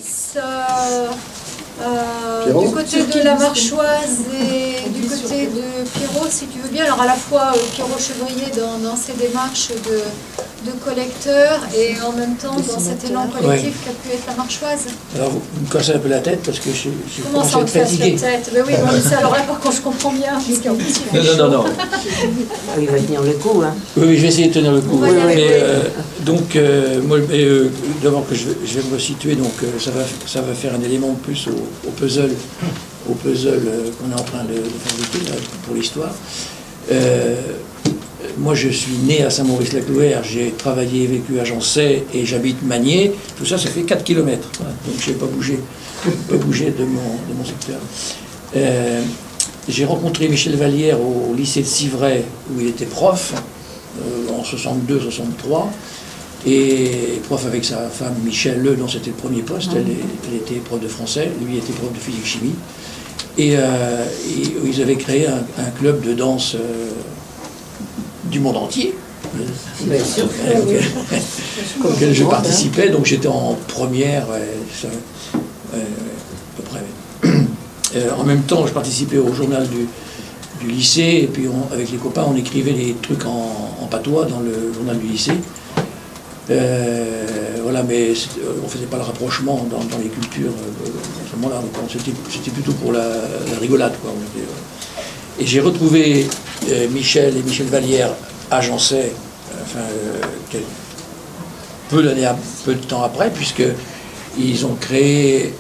Maurice, du côté de la Marchoise et du côté de Pierrot, si tu veux bien. Alors à la fois Pierrot Chevrier dans ses démarches de collecteur et en même temps dans cet élan collectif qu'a pu être la Marchoise. Alors vous me cassez un peu la tête parce que je Comment ça, on te casse la tête? Ben oui, bon, ça, alors là par contre je comprends bien. Non. Il va tenir le coup, hein. Oui, je vais essayer de tenir le coup. Oui, Donc, moi, d'abord que je vais me resituer, donc ça va faire un élément de plus au puzzle qu'on est en train de fabriquer là, pour l'histoire. Moi, je suis né à Saint-Maurice-la-Clouère, j'ai travaillé et vécu à Jancet et j'habite Magné. Tout ça, ça fait 4 km. Voilà. Donc, je n'ai pas bougé de mon secteur. J'ai rencontré Michel Vallière au lycée de Civray, où il était prof, en 62-63, et prof avec sa femme Michel Le, dont c'était le premier poste. Elle était prof de français, lui était prof de physique-chimie. Et ils avaient créé un club de danse du monde entier, auquel je participais, donc j'étais en première, à peu près. En même temps, je participais au journal du lycée, et puis avec les copains, on écrivait des trucs en patois dans le journal du lycée. Voilà, mais on ne faisait pas le rapprochement dans les cultures à ce moment-là, c'était plutôt pour la rigolade, quoi. Et j'ai retrouvé Michel et Michel Vallière à Jancet, peu de temps après, puisqu'ils ont créé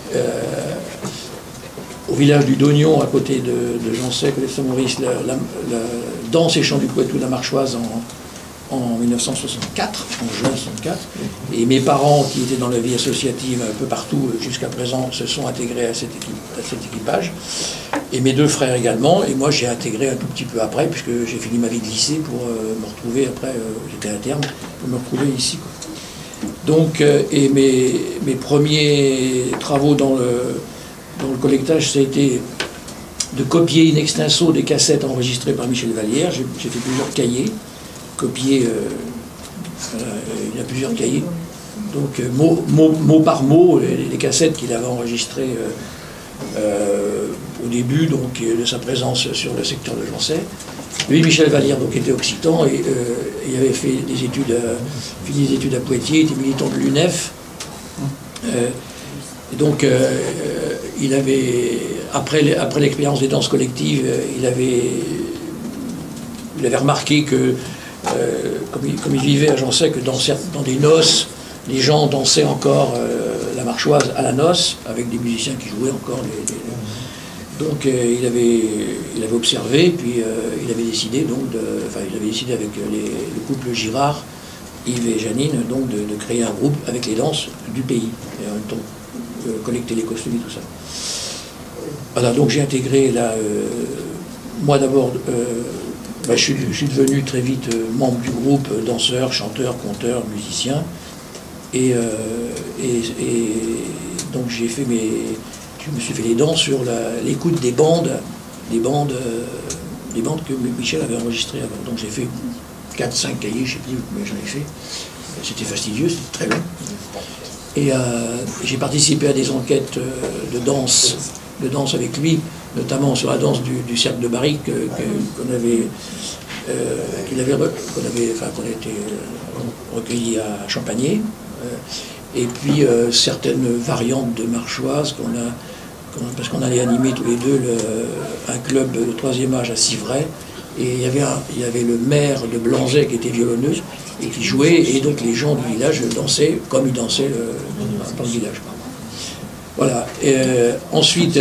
au village du Dognon, à côté de Jancet, côté de Saint-Maurice, la danse et chant du Poitou, la Marchoise, en 1964, en juin 1964. Et mes parents, qui étaient dans la vie associative un peu partout jusqu'à présent, se sont intégrés à cet équipage. Et mes deux frères également. Et moi, j'ai intégré un tout petit peu après, puisque j'ai fini ma vie de lycée pour me retrouver, après, j'étais interne, pour me retrouver ici, quoi. Donc, et mes premiers travaux dans le collectage, ça a été de copier in extenso des cassettes enregistrées par Michel Vallière. J'ai fait plusieurs cahiers. Copier, il y a plusieurs cahiers, donc mot par mot, les cassettes qu'il avait enregistrées au début, donc de sa présence sur le secteur de Jancet. Lui, Michel Vallière, donc était occitan, et il avait fait des études à Poitiers, il était militant de l'UNEF. Donc il avait, après l'expérience des danses collectives, il avait remarqué que comme il vivait à Jancet, que dans des noces, les gens dansaient encore la Marchoise à la noce, avec des musiciens qui jouaient encore. Donc il avait observé, puis il avait décidé, avec le couple Girard, Yves et Janine, donc de créer un groupe avec les danses du pays, et en même temps collecter les costumes et tout ça. Voilà, donc j'ai intégré là, moi d'abord, je suis devenu très vite membre du groupe, danseur, chanteur, conteur, musicien. Et donc je me suis fait les dents sur l'écoute des bandes que Michel avait enregistrées avant. Donc j'ai fait 4-5 cahiers, je ne sais plus combien j'en ai fait. C'était fastidieux, c'était très long. Et j'ai participé à des enquêtes de danse avec lui, notamment sur la danse du cercle de Barrique qu'on avait été recueilli à Champagné, et puis certaines variantes de Marchoise parce qu'on allait animer tous les deux un club de 3e âge à Civray, et il y avait le maire de Blanzet qui était violonneuse et qui jouait, et donc les gens du village dansaient comme ils dansaient dans le village. Voilà. Ensuite,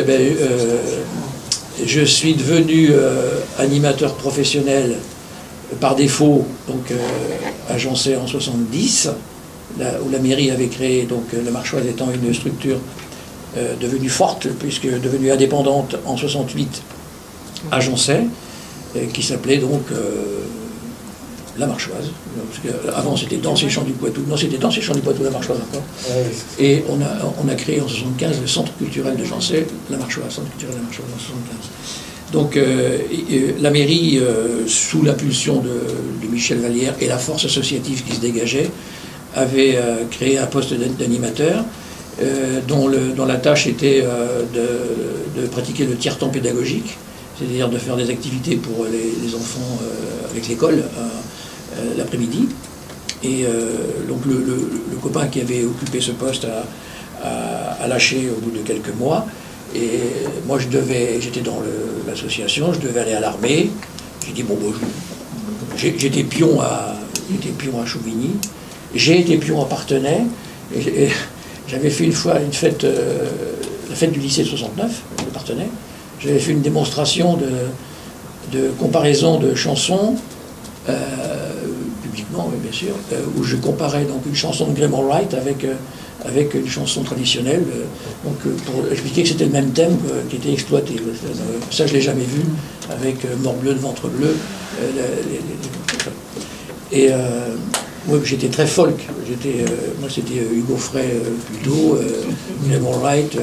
je suis devenu animateur professionnel par défaut, donc à Jancet en 70, où la mairie avait créé, donc la Marchoise étant une structure devenue forte, puisque devenue indépendante en 68 à Jancet, qui s'appelait donc la Marchoise. Avant c'était Danse et Chant du Poitou. Non, c'était Danse et Chant du Poitou, la Marchoise encore. Et on a créé en 75 le Centre culturel de Jancet, la Marchoise, Centre culturel de la Marchoise en 75. Donc la mairie, sous l'impulsion de Michel Vallière et la force associative qui se dégageait, avait créé un poste d'animateur dont la tâche était de pratiquer le tiers-temps pédagogique, c'est-à-dire de faire des activités pour les enfants avec l'école l'après-midi. Et donc le copain qui avait occupé ce poste a lâché au bout de quelques mois. Et moi j'étais dans l'association, je devais aller à l'armée. J'ai dit bon, j'étais pion à Chauvigny, j'ai été pion à Parthenay. Et j'avais fait une fois une fête, la fête du lycée de 69, de Parthenay. J'avais fait une démonstration de comparaison de chansons, publiquement, oui, bien sûr, où je comparais donc une chanson de Graham Allwright avec une chanson traditionnelle, donc pour expliquer que c'était le même thème qui était exploité. Ça, je ne l'ai jamais vu, avec mort bleu de ventre bleu. Et moi, j'étais très folk. Moi, c'était Hugo Frey plutôt, Graham Allwright.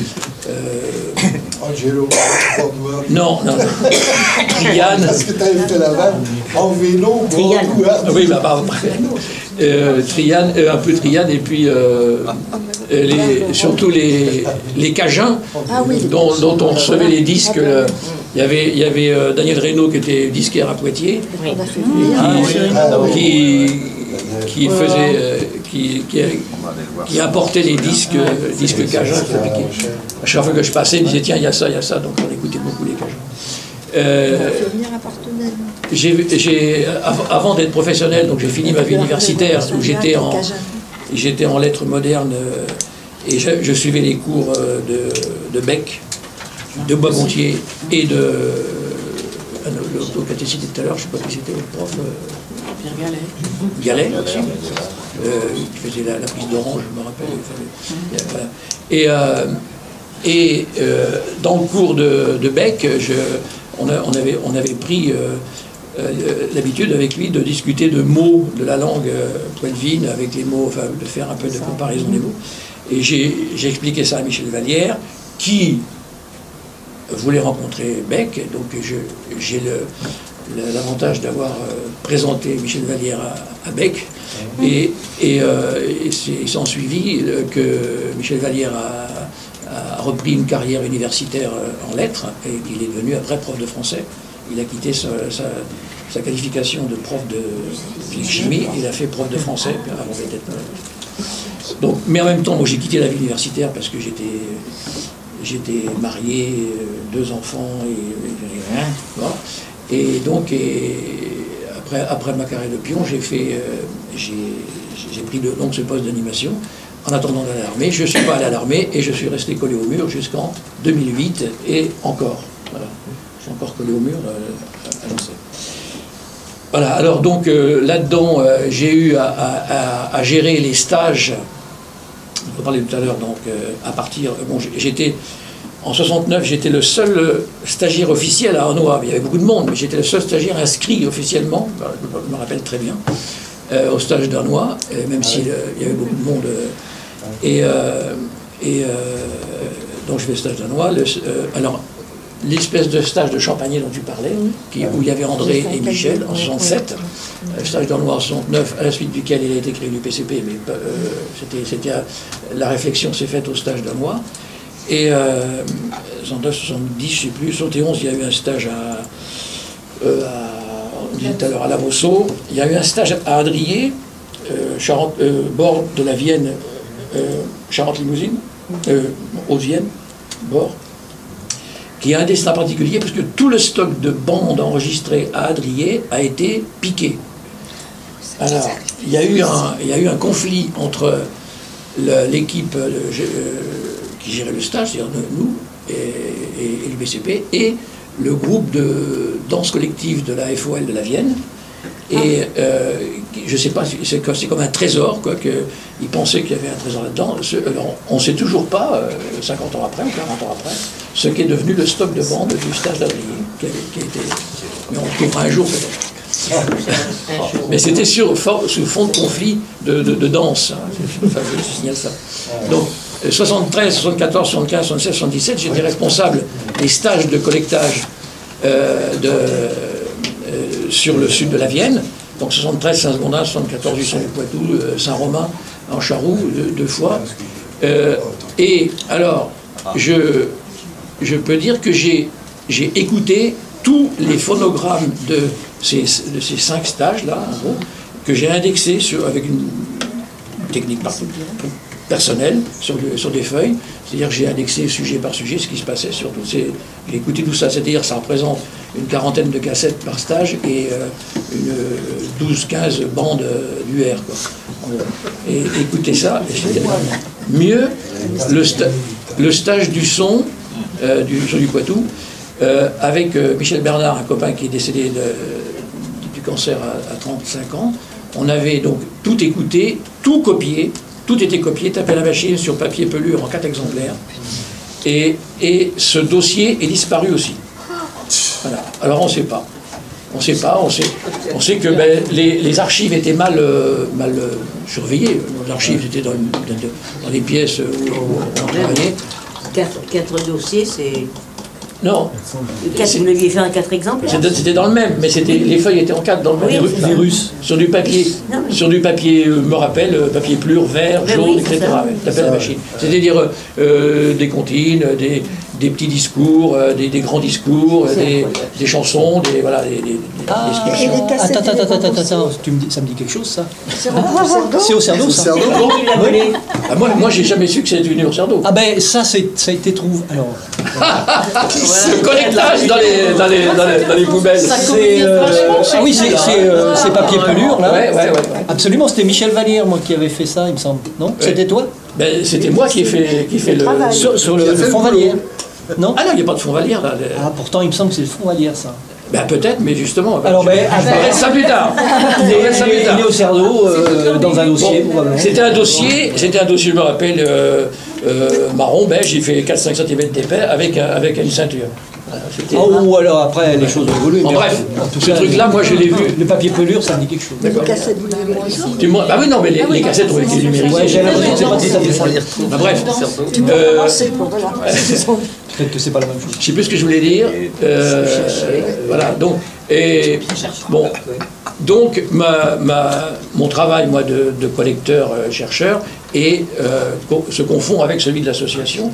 Angelo, non. Trian. Parce que tu avais fait la vanne en vélo, Trian. Oui, Trian, un peu Trian, et puis surtout les Cajuns, dont on recevait les disques. Il y avait Daniel Reynaud qui était disquaire à Poitiers, qui apportait les disques Cajuns. À chaque fois que je passais, il disait tiens, il y a ça, donc on écoutait beaucoup les Cajuns. Avant d'être professionnel, donc j'ai fini ma vie universitaire où j'étais en lettres modernes et je suivais les cours de Beck, de Boisgontier et de l'autre qui a été cité tout à l'heure, je ne sais pas qui c'était, le prof. Pierre Gallet aussi, qui faisait la prise d'orange, je me rappelle. Voilà. Et dans le cours de Beck, on avait pris l'habitude avec lui de discuter de mots de la langue poitevine avec les mots, enfin de faire un peu de comparaison des mots. Et j'ai expliqué ça à Michel Vallière, qui voulait rencontrer Beck. Donc j'ai l'avantage d'avoir présenté Michel Vallière à Beck. Et il s'en suivit que Michel Vallière a repris une carrière universitaire en lettres et qu'il est devenu après prof de français. Il a quitté sa qualification de prof de chimie, il a fait prof de français avant d'être. Donc, mais en même temps, moi j'ai quitté la vie universitaire parce que j'étais marié, 2 enfants et rien. Voilà. Et donc après ma carrière de pion, j'ai pris donc ce poste d'animation en attendant d'aller à l'armée. Je ne suis pas allé à l'armée et je suis resté collé au mur jusqu'en 2008 et encore. Voilà. Je suis encore collé au mur à Lancey. Voilà, alors donc là-dedans, j'ai eu à gérer les stages. On parlait tout à l'heure, donc à partir. Bon, en 69, j'étais le seul stagiaire officiel à Arnois. Il y avait beaucoup de monde, mais j'étais le seul stagiaire inscrit officiellement, je me rappelle très bien, au stage d'Arnois, même s'il y avait beaucoup de monde. Donc je fais le stage d'Arnois. Alors, l'espèce de stage de Champagné dont tu parlais, où il y avait André et Michel en 67, le stage d'Arnois en 69, à la suite duquel il a été créé du PCP, mais la réflexion s'est faite au stage d'Arnois. Et 69, 70, je ne sais plus, 71, il y a eu un stage on disait tout à l'heure à Lavosso, il y a eu un stage à Adrier, bord de la Vienne, Charente-Limousine, Haute-Vienne, bord, qui a un destin particulier parce que tout le stock de bandes enregistrées à Adrier a été piqué. Alors, il y a eu un conflit entre l'équipe qui gérait le stage, c'est-à-dire nous et le BCP, et le groupe de danse collective de la FOL de la Vienne. Et je ne sais pas, c'est comme un trésor, quoi, qu'ils pensaient qu'il y avait un trésor là-dedans. Alors, on ne sait toujours pas, 50 ans après ou 40 ans après, ce qu'est devenu le stock de bandes du stage d'Adrier, qui a été... Mais on le trouvera un jour peut-être. Mais c'était sous fond de conflit de danse. Hein. Enfin, je signale ça. Donc, 73, 74, 75, 76, 77, j'étais responsable des stages de collectage sur le sud de la Vienne. Donc 73, Saint-Secondat, 74, Jusson du Poitou, Saint-Romain, en Charroux, 2 fois. Et alors, je peux dire que j'ai écouté tous les phonogrammes de ces 5 stages-là, en gros, que j'ai indexés avec une technique personnelle sur des feuilles. C'est-à-dire que j'ai indexé sujet par sujet ce qui se passait sur tous ces... J'ai écouté tout ça, c'est-à-dire que ça représente une quarantaine de cassettes par stage et une 12-15 bandes d'UR, quoi. Et écoutez ça, et c'était mieux le stage du son du Poitou, avec Michel Bernard, un copain qui est décédé du cancer à 35 ans. On avait donc tout écouté, tout copié, tout était copié, tapé à la machine sur papier pelure en 4 exemplaires. Et ce dossier est disparu aussi. Voilà. Alors on ne sait pas. On sait que les archives étaient mal surveillées. Les archives étaient dans les pièces où on travaillait. 4 dossiers, c'est... Non. Vous l'aviez fait en 4 exemples? C'était dans le même, mais les feuilles étaient en 4 dans le même. Oui, virus. Sur du papier, me rappelle, papier plure, vert, jaune, etc. Tapé à la machine. C'est-à-dire des comptines, des petits discours, des grands discours, des chansons, des descriptions. Attends, ça me dit quelque chose, ça. C'est au Cerdo, ça. Moi, j'ai jamais su que c'était venu au Cerdo. Ah ben, ça a été trouvé. Alors... Le collectage dans les poubelles. Oui, c'est papier pelure, là. Ouais. Absolument, c'était Michel Vallière, moi, qui avait fait ça, il me semble. Non? C'était toi? C'était moi qui ai fait le... Sur le fond Vallière. Non? Ah non, il n'y a pas de fond Vallière, là. Ah, pourtant, il me semble que c'est le fond Vallière, ça. Peut-être, mais justement... Alors, je verrai ça plus tard. Il est au Cerdo, dans un dossier, probablement. C'était un dossier, je me rappelle, marron, beige, j'ai fait 4-5 cm d'épais avec une ceinture. Voilà, ou alors après, les choses ont évolué. En bref, ce truc-là, moi je l'ai vu. Le papier pelure, ça me dit quelque chose. Les cassettes, vous l'avez aussi. Ah oui, non, mais les cassettes ont été numérisées. Ouais, j'ai l'impression que c'est pas tout à fait ça. Bref. Peut-être que c'est pas la même chose. Je sais plus ce que je voulais dire. Voilà, donc mon travail, moi, de collecteur-chercheur, se confond avec celui de l'association.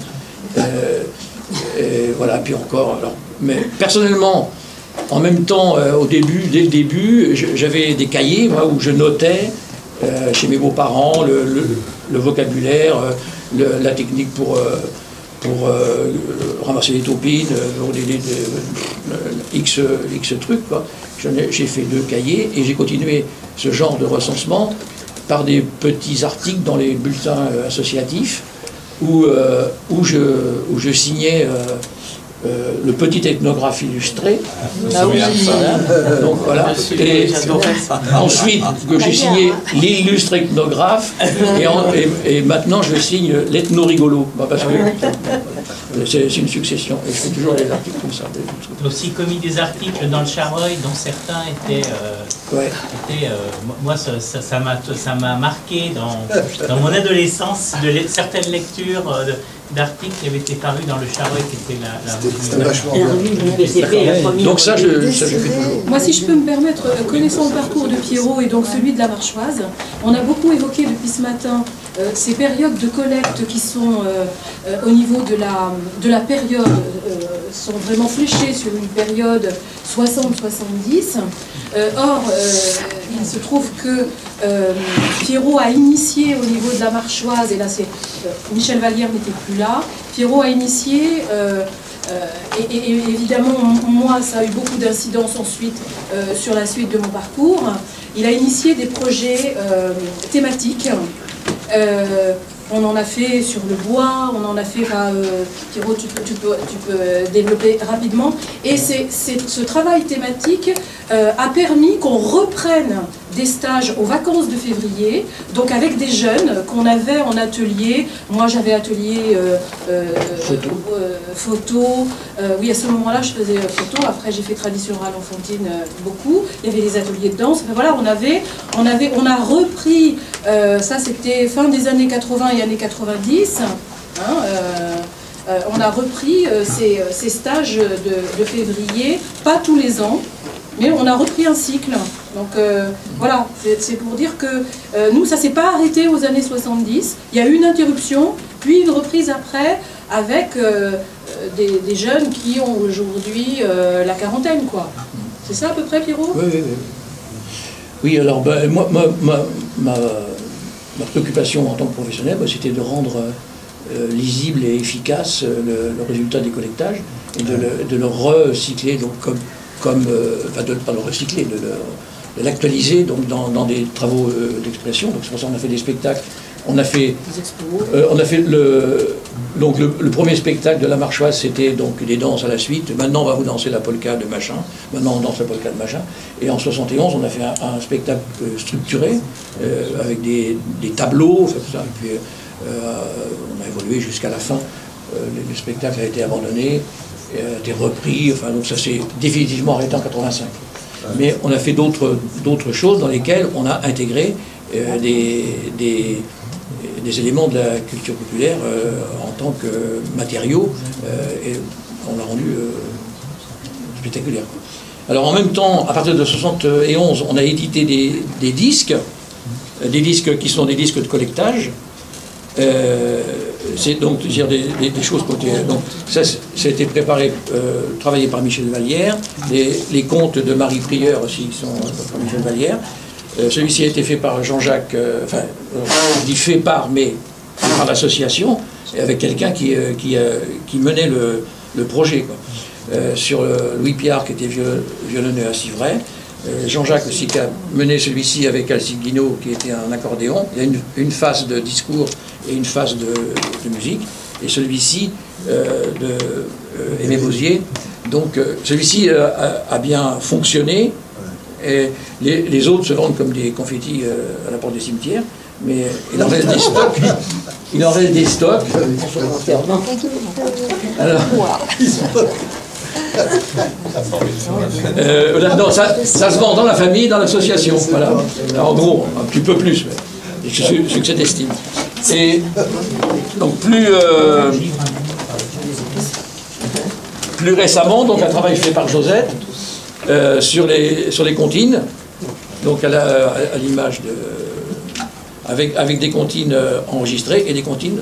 Voilà, puis encore. Alors, mais personnellement, en même temps, dès le début, j'avais des cahiers, moi, où je notais chez mes beaux-parents le vocabulaire, la technique pour ramasser les taupines, X trucs, quoi. J'ai fait 2 cahiers et j'ai continué ce genre de recensement par des petits articles dans les bulletins associatifs où je signais le petit ethnographe illustré. Donc voilà. Et ensuite que j'ai signé l'illustre ethnographe et maintenant je signe l'ethno-rigolo. Parce que c'est une succession. Et je fais toujours des articles comme ça. Tu as aussi commis des articles dans le Charolles dont certains étaient... moi, ça m'a marqué dans mon adolescence, certaines lectures d'articles qui avaient été parus dans le Charolles, qui était la revue. Donc ça, je fais toujours. Moi, si je peux me permettre, connaissant le parcours de Pierrot et donc celui de la Marchoise, on a beaucoup évoqué depuis ce matin ces périodes de collecte qui sont au niveau de la période, sont vraiment fléchées sur une période 60-70. Or, il se trouve que Pierrot a initié au niveau de la Marchoise, et là c'est Michel Vallière n'était plus là, Pierrot a initié, et évidemment moi ça a eu beaucoup d'incidence ensuite sur la suite de mon parcours, il a initié des projets thématiques. On en a fait sur le bois, on en a fait, Pierrot, tu peux développer rapidement. Et ce travail thématique a permis qu'on reprenne des stages aux vacances de février, donc avec des jeunes qu'on avait en atelier. Moi j'avais atelier photo, oui à ce moment-là je faisais photo, après j'ai fait tradition orale enfantine beaucoup, il y avait des ateliers de danse, enfin, voilà, on a repris, ça c'était fin des années 80 et années 90, hein, on a repris ces stages de février, pas tous les ans, mais on a repris un cycle. Donc voilà, c'est pour dire que nous, ça ne s'est pas arrêté aux années 70. Il y a eu une interruption puis une reprise après avec des jeunes qui ont aujourd'hui la quarantaine, quoi. C'est ça à peu près, Pierrot? Oui, oui, oui. Oui, alors ben, moi, ma préoccupation en tant que professionnel, ben, c'était de rendre lisible et efficace le résultat des collectages et de le recycler, donc enfin de pas le recycler, de l'actualiser donc dans des travaux d'expression. Donc c'est pour ça qu'on a fait des spectacles. On a fait le premier spectacle de la Marchoise, c'était donc des danses à la suite. Maintenant, on va vous danser la polka de machin. Maintenant, on danse la polka de machin. Et en 71, on a fait un spectacle structuré avec des tableaux. Tout ça. Et puis, on a évolué jusqu'à la fin. Le spectacle a été abandonné, a été repris. Enfin, donc ça s'est définitivement arrêté en 85. Mais on a fait d'autres choses dans lesquelles on a intégré des éléments de la culture populaire en tant que matériaux et on l'a rendu spectaculaire. Alors en même temps, à partir de 71, on a édité des disques qui sont des disques de collectage. C'est donc dire des choses côté. Donc ça a été préparé, travaillé par Michel Vallière. Les contes de Marie Prieur aussi sont par Michel Vallière. Celui-ci a été fait par Jean-Jacques, je dis fait par, mais par l'association, et avec quelqu'un qui menait le projet, quoi. Sur Louis Piard, qui était violonneux à Civray, Jean-Jacques aussi qui a mené celui-ci avec Alcide Guinaud, qui était un accordéon. Il y a une phase de discours et une phase de musique, et celui-ci de Aimé Bosier. Donc celui-ci a bien fonctionné. Et les autres se vendent comme des confettis à la porte des cimetières, mais il en reste des stocks. Il en reste des stocks. Alors, non, ça se vend dans la famille, dans l'association. Voilà. Alors, en gros, un petit peu plus, mais succès d'estime. Et donc plus récemment, donc un travail fait par Josette. Sur les comptines, donc à l'image avec des comptines enregistrées et des comptines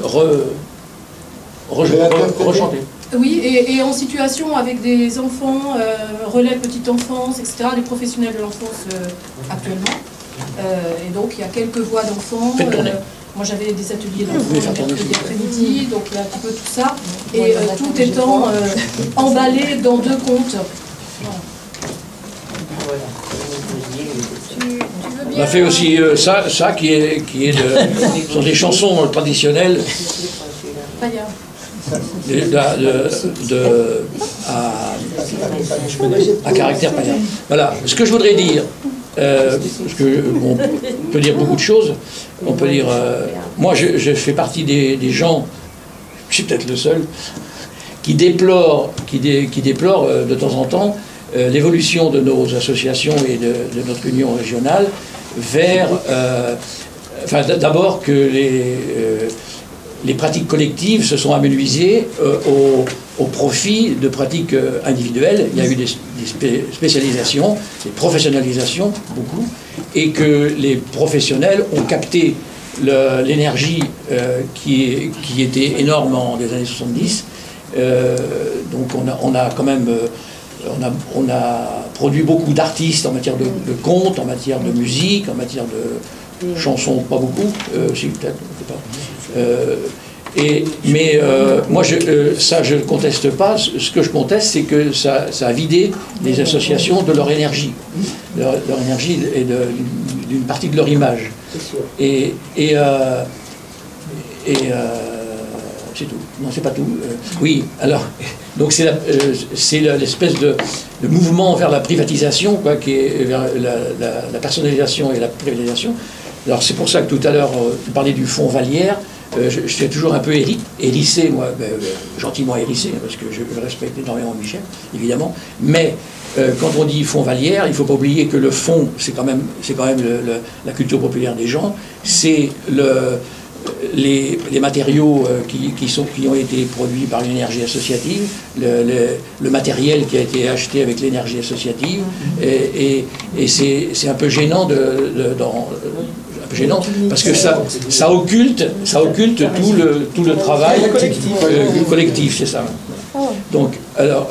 rechantées. Oui, et en situation avec des enfants, relais petite enfance, etc., des professionnels de l'enfance actuellement. Et donc il y a quelques voix d'enfants. Moi j'avais des ateliers d'enfants le mercredi après-midi, donc il y a un petit peu tout ça. Et tout étant emballé dans 2 contes. On a fait aussi ça qui sont des chansons traditionnelles à caractère païen. Voilà. Ce que je voudrais dire, parce qu'on peut dire beaucoup de choses. On peut dire, moi je fais partie des gens, je suis peut-être le seul, qui déplorent de temps en temps l'évolution de nos associations et de notre union régionale vers, d'abord que les pratiques collectives se sont amenuisées au profit de pratiques individuelles. Il y a eu des spécialisations, des professionnalisations, beaucoup, et que les professionnels ont capté l'énergie qui était énorme dans les années 70. Donc on a quand même... On a produit beaucoup d'artistes en matière de contes, en matière de musique, en matière de chansons, pas beaucoup, si peut-être, je sais pas. Mais moi, ça je ne conteste pas. Ce que je conteste, c'est que ça a vidé les associations de leur énergie, leur énergie et d'une partie de leur image. Et c'est tout. Non, c'est pas tout. Oui, alors, donc c'est l'espèce de mouvement vers la privatisation, quoi, qui est vers la personnalisation et la privatisation. Alors c'est pour ça que tout à l'heure, tu parlais du fonds Vallière. Je suis toujours un peu hérissé, moi, gentiment hérissé, parce que je respecte énormément Michel, évidemment. Mais quand on dit fonds Vallière, il ne faut pas oublier que le fonds, c'est quand même la culture populaire des gens, c'est les matériaux qui ont été produits par l'énergie associative, le matériel qui a été acheté avec l'énergie associative, et c'est un peu gênant, un peu gênant, parce que ça occulte tout le travail collectif, c'est ça. Donc, alors,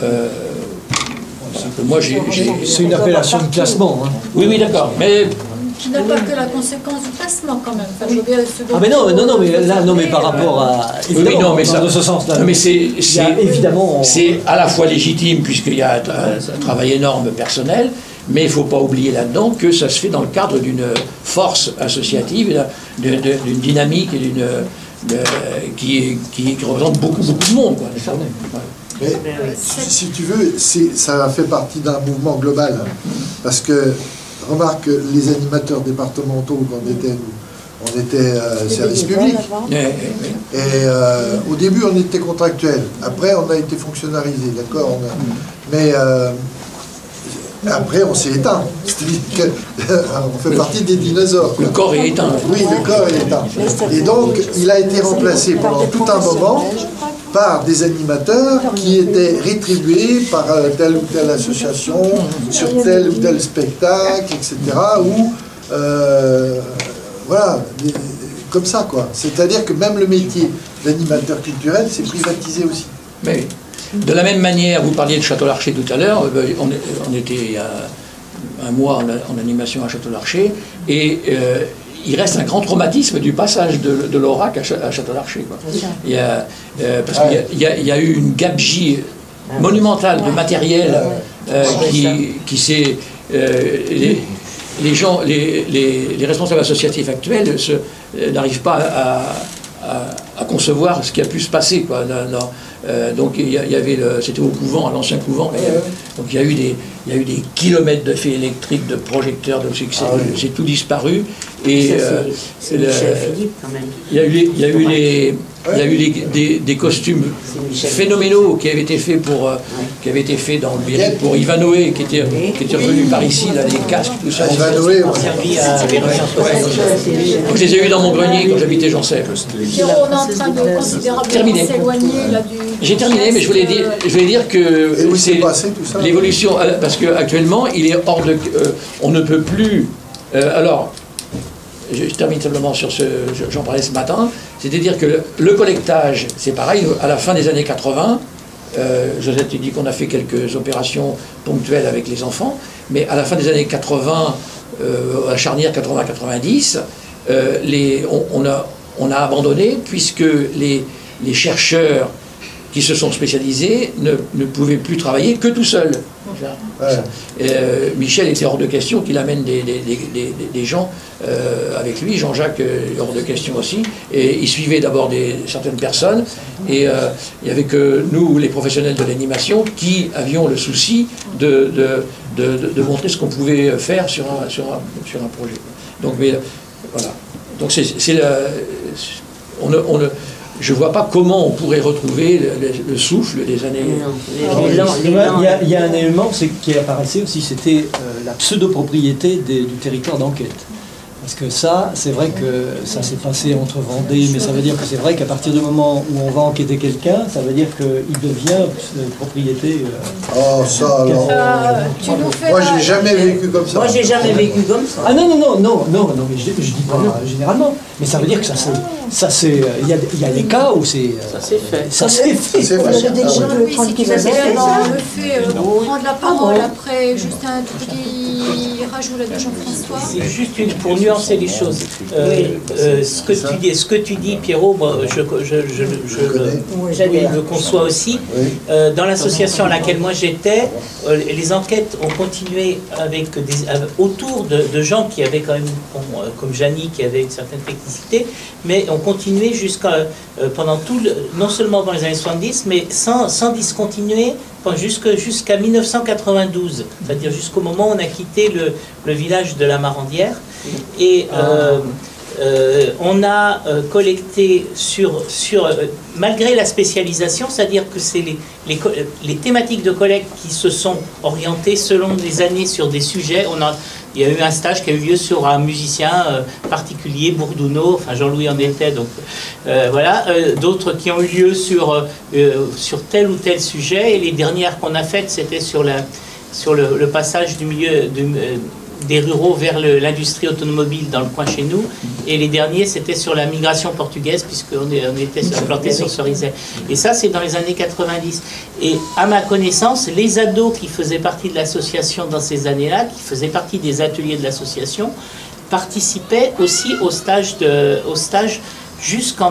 moi c'est une appellation de classement. Hein. Oui, d'accord, mais... Qui n'a pas que la conséquence du classement quand même. Enfin, je veux bien ah mais non, mais par rapport à... Oui, non, mais ça, dans ce sens-là. Mais c'est évidemment... C'est à la fois légitime, puisqu'il y a un travail énorme personnel, mais il ne faut pas oublier là-dedans que ça se fait dans le cadre d'une force associative, d'une dynamique et qui représente beaucoup de monde. Quoi, mais, si tu veux, ça fait partie d'un mouvement global. Parce que, remarque, les animateurs départementaux, quand on était service public. Et au début, on était contractuel. Après, on a été fonctionnalisé, d'accord. Mais après, on s'est éteint. C'est-à-dire qu'on fait partie des dinosaures. Le corps est éteint. Oui, le corps est éteint. Et donc, il a été remplacé pendant tout un moment par des animateurs qui étaient rétribués par telle ou telle association, sur tel ou tel spectacle, etc. Ou, voilà, comme ça, quoi. C'est-à-dire que même le métier d'animateur culturel, c'est privatisé aussi. Mais de la même manière, vous parliez de Château-Larcher tout à l'heure, on était il y a un mois en animation à Château-Larcher, et il reste un grand traumatisme du passage de l'Aurac à Château-Larcher. Parce qu'il y a eu une gabegie monumentale de matériel qui s'est... les responsables associatifs actuels n'arrivent pas à concevoir ce qui a pu se passer, quoi. Donc il y avait c'était au couvent, à l'ancien couvent. Donc il y a eu des kilomètres de fils électriques, de projecteurs, donc c'est tout disparu. Et c'est Michel Philippe quand même. Il y a eu des costumes phénoménaux qui avaient été faits dans le Berry pour Ivanoé, qui était revenu par ici, là, les casques, tout ça. Ivanoé, je les ai eus dans mon grenier quand j'habitais Jançay. Pierrot, on est en train de considérablement s'éloigner là du... J'ai terminé, mais je voulais dire que c'est l'évolution, parce qu'actuellement, il est hors de... on ne peut plus... alors, je termine simplement sur ce... J'en parlais ce matin, c'est-à-dire que le collectage, c'est pareil, à la fin des années 80, Josette dit qu'on a fait quelques opérations ponctuelles avec les enfants, mais à la fin des années 80, à la charnière 80-90, on a abandonné, puisque les chercheurs qui se sont spécialisés ne pouvaient plus travailler que tout seuls. Michel était hors de question qu'il amène des gens avec lui, Jean-Jacques hors de question aussi, et il suivait d'abord certaines personnes, et il n'y avait que nous, les professionnels de l'animation, qui avions le souci de montrer ce qu'on pouvait faire sur un projet. Donc, voilà. Donc je ne vois pas comment on pourrait retrouver le souffle des années... Il y a un élément qui apparaissait aussi, c'était la pseudo-propriété du territoire d'enquête. Parce que ça, c'est vrai que ça s'est passé entre Vendée, mais ça veut dire que c'est vrai qu'à partir du moment où on va enquêter quelqu'un, ça veut dire qu'il devient propriété... Oh, ça alors... Moi, j'ai jamais vécu comme ça. Moi, j'ai jamais vécu comme ça. Ah non, mais je dis pas généralement. Mais ça veut dire que il y a des cas où c'est... Ça s'est fait. Ça s'est fait. Oui, c'est qui va le fait prendre la parole après, juste un petit rajout là de Jean-François. C'est juste pour nuancer les choses. Ce que tu dis, Pierrot, moi, je le conçois aussi. Dans l'association à laquelle moi j'étais, les enquêtes ont continué autour de gens qui avaient quand même, comme Janie, qui avait une certaine technicité, mais ont continué pendant non seulement dans les années 70, mais sans discontinuer jusqu'à 1992, c'est-à-dire jusqu'au moment où on a quitté le village de la Marandière. Et on a collecté malgré la spécialisation, c'est-à-dire que c'est les thématiques de collecte qui se sont orientées selon les années sur des sujets. Il y a eu un stage qui a eu lieu sur un musicien particulier, Bourdouneau, enfin Jean-Louis en était, donc voilà. D'autres qui ont eu lieu sur tel ou tel sujet, et les dernières qu'on a faites, c'était sur le passage du milieu des ruraux vers l'industrie automobile dans le coin chez nous. Et les derniers, c'était sur la migration portugaise, puisqu'on était implanté sur Cerizay. Et ça, c'est dans les années 90. Et à ma connaissance, les ados qui faisaient partie de l'association dans ces années-là, qui faisaient partie des ateliers de l'association, participaient aussi au stage jusqu'en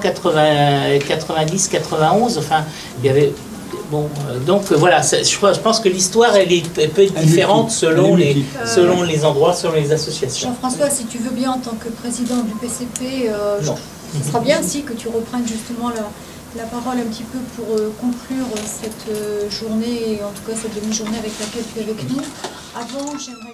1990-91. Enfin, il y avait... Bon, donc voilà, je pense que l'histoire elle peut être différente selon les endroits, selon les associations. Jean-François, si tu veux bien, en tant que président du PCP, ce sera bien aussi que tu reprennes justement la parole un petit peu pour conclure cette journée, en tout cas cette demi-journée avec laquelle tu es avec nous. Avant, j'aimerais...